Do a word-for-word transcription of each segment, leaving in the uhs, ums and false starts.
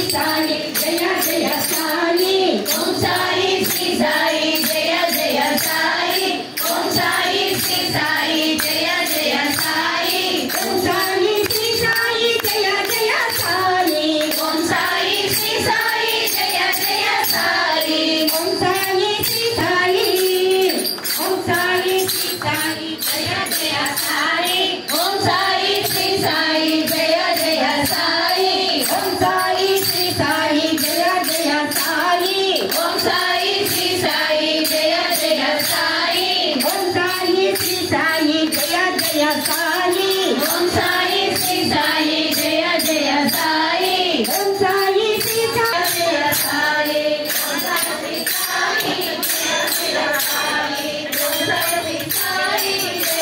సాయి జయ జయ సాయి ఓం సాయి శ్రీ సాయి జయ జయ సాయి ఓం సాయి శ్రీ సాయి జయ జయ సాయి ఓం సాయి శ్రీ సాయి జయ జయ సాయి ఓం సాయి శ్రీ సాయి జయ జయ సాయి ఓం సాయి శ్రీ సాయి ఓం సాయి శ్రీ సాయి జయ జయ సాయి ఓం సాయి శ్రీ సాయి జయ జయ సాయి ఓం సాయి శ్రీ సాయి జయ జయ సాయి ఓం సాయి శ్రీ సాయి జయ జయ సాయి ఓం సాయి శ్రీ సాయి జయ జయ సాయి ఓం సాయి శ్రీ సాయి జయ జయ సాయి ఓం సాయి శ్రీ సాయి జయ సాయి ఓం సాయి శ్రీ సాయి జయ జయ సాయి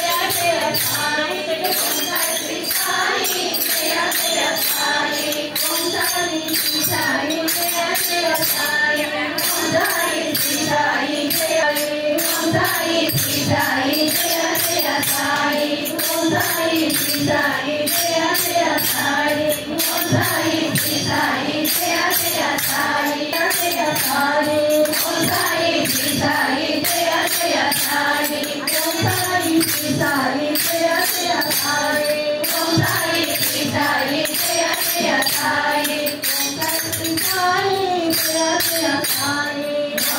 ఓం సాయి శ్రీ సాయి జయ జయ సాయి ఓం సాయి శ్రీ సాయి జయ జయ సాయి ఓం సాయి శ్రీ సాయి జయ ఓం సాయి శ్రీ సాయి జయ జయ సాయి ఓం సాయి శ్రీ సాయి జయ జయ సాయి ఓం సాయి శ్రీ సాయి జయ జయ సాయి జయ సాయి ఓం సాయి శ్రీ సాయి జయ జయ సాయి ఓం సాయి శ్రీ సాయి జయ జయ సాయి ఓం సాయి శ్రీ సాయి జయ జయ సాయి ఓం సాయి శ్రీ సాయి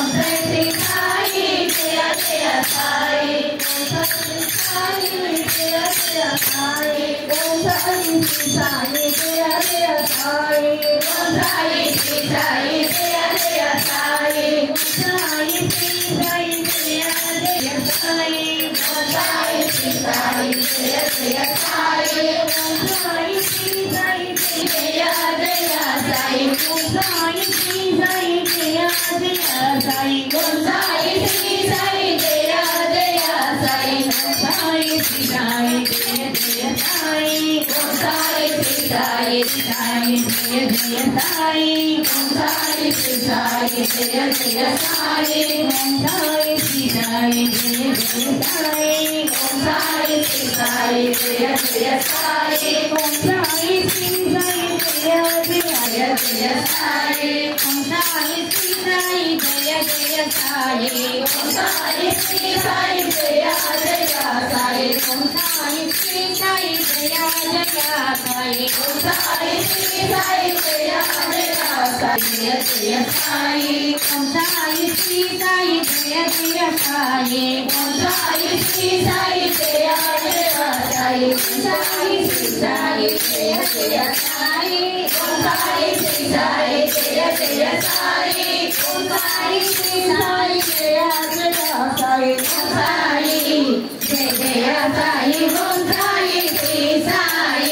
జయ జయ సాయి ఓం సాయి శ్రీ సాయి జయ జయ సాయి ఓం సాయి శ్రీ సాయి జయ జయ సాయి ఓం సాయి శ్రీ సాయి జయ జయ సాయి ఓం సాయి శ్రీ సాయి జయ జయ సాయి ఓం సాయి శ్రీ సాయి జయ జయ సాయి ఓం సాయి శ్రీ సాయి జయ జయ సాయి ఓం సాయి శ్రీ సాయి జయ జయ సాయి ఓం సాయి శ్రీ సాయి జయ జయ సాయి ఓం సాయి శ్రీ సాయి జయ జయ సాయి ఓం సాయి శ్రీ సాయి సాయి జయ జయ సాయి ఓం సాయి శ్రీ సాయి జయ జయ సాయి ఓం సాయి శ్రీ సాయి జయ జయ సాయి ఓం సాయి శ్రీ సాయి జయ జయ సాయి ఓం సాయి శ్రీ సాయి జయ జయ జయ సాయి ఓం సాయి శ్రీ సాయి జయ జయ సాయి ఓం సాయి శ్రీ సాయి జయ జయ సాయి ఓం సాయి శ్రీ సాయి జయ జయ సాయి ఓం సాయి శ్రీ సాయి జయ జయ సాయి జయ జయ సాయి ఓం సాయి శ్రీ సాయి జయ జయ సాయి ఓం సాయి శ్రీ సాయి జయ జయ సాయి ఓం సాయి శ్రీ సాయి జయ జయ సాయి ఓం సాయి శ్రీ సాయి జయ జయ సాయి ఓం సాయి శ్రీ సాయి జయ జయ సాయి ఓం సాయి జయ జయ సాయి ఓం సాయి శ్రీ సాయి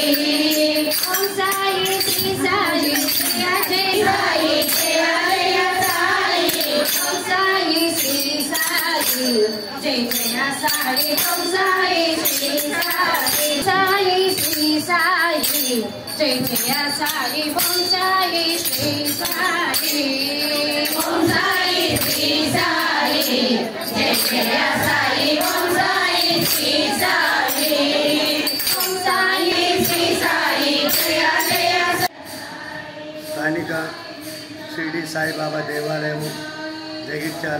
ఓం సాయి శ్రీ సాయి జయ జయ సాయి జయ జయ సాయి ఓం సాయి శ్రీ సాయి జయ జయ సాయి ఓం సాయి శ్రీ సాయి సాయి శ్రీ సాయి జయ జయ సాయి ఓం సాయి శ్రీ సాయి ఓం సాయి శ్రీ సాయి జయ జయ సాయి ఓం సాయి శ్రీ సాయి ఓం సాయి శ్రీ సాయి జయ జయ స్థానిక షిరిడి సాయిబాబా దేవాలయము జగిత్యాల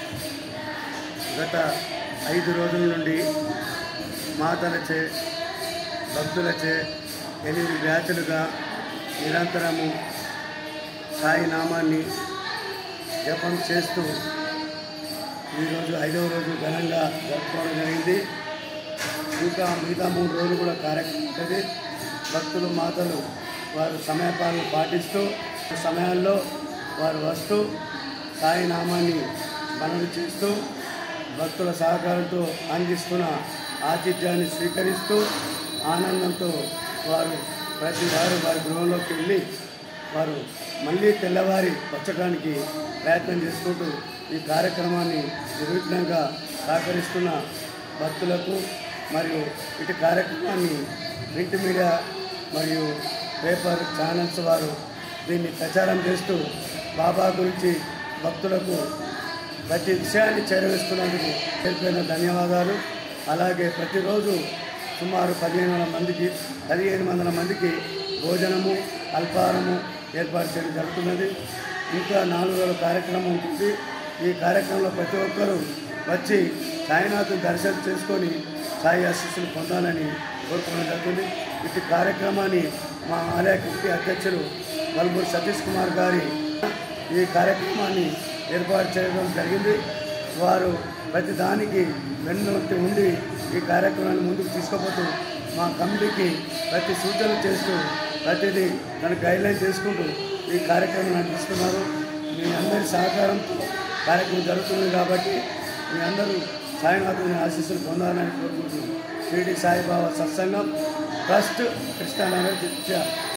గత ఐదు రోజుల నుండి మాతలచే భక్తులచే ఎనిమిది బ్యాచులుగా నిరంతరము సాయి నామాన్ని జపం చేస్తూ ఈరోజు ఐదవ రోజు ఘనంగా జరుపుకోవడం జరిగింది. ఇంకా మిగతా మూడు రోజులు కూడా కార్యక్రమం ఉంటుంది. భక్తులు మాతలు వారు సమయపాలన పాటిస్తూ సమయాల్లో వారు వస్తూ సాయి నామాన్ని మనవి చేస్తూ భక్తుల సహకారంతో అందిస్తున్న ఆతిథ్యాన్ని స్వీకరిస్తూ ఆనందంతో వారు ప్రతి వారు వారి గృహంలోకి వెళ్ళి వారు మళ్ళీ తెల్లవారి వచ్చడానికి ప్రయత్నం చేసుకుంటూ ఈ కార్యక్రమాన్ని నిర్విఘ్నంగా సహకరిస్తున్న భక్తులకు మరియు ఇటు కార్యక్రమాన్ని ప్రింట్ మీడియా మరియు పేపర్ ఛానల్స్ వారు దీన్ని ప్రచారం చేస్తూ బాబా గురించి భక్తులకు ప్రతి విషయాన్ని చేరవేస్తున్నందుకు పేరుపైన ధన్యవాదాలు. అలాగే ప్రతిరోజు సుమారు పదిహేను వందల మందికి పదిహేను వందల మందికి భోజనము, అల్పాహారము ఏర్పాటు చేయడం జరుగుతున్నది. ఇంకా నాలుగు రోజుల కార్యక్రమం ఉంటుంది. ఈ కార్యక్రమంలో ప్రతి ఒక్కరూ వచ్చి సాయినాథుని దర్శనం చేసుకొని సాయి ఆశీస్సులు పొందాలని కోరుకోవడం జరుగుతుంది. ఇటు కార్యక్రమాన్ని మా ఆలయ కమిటీ అధ్యక్షులు వల్బూరి సతీష్ కుమార్ గారి ఈ కార్యక్రమాన్ని ఏర్పాటు చేయడం జరిగింది. వారు ప్రతి దానికి వెన్నుంటి ఉండి ఈ కార్యక్రమాన్ని ముందుకు తీసుకుపోతూ మా కమిటీకి ప్రతి సూచనలు చేస్తూ ప్రతిదీ దాన్ని గైడ్లైన్ చేసుకుంటూ ఈ కార్యక్రమాన్ని నడిపిస్తున్నారు. మీ అందరి సహకారంతో కార్యక్రమం జరుగుతుంది కాబట్టి మీ అందరూ సాయినాథుని ఆశీస్సులు పొందాలని కోరుకుంటున్నాం. షిరిడి సాయిబాబా సత్సంగం ట్రస్ట్ కృష్ణానగర్ జిల్లా.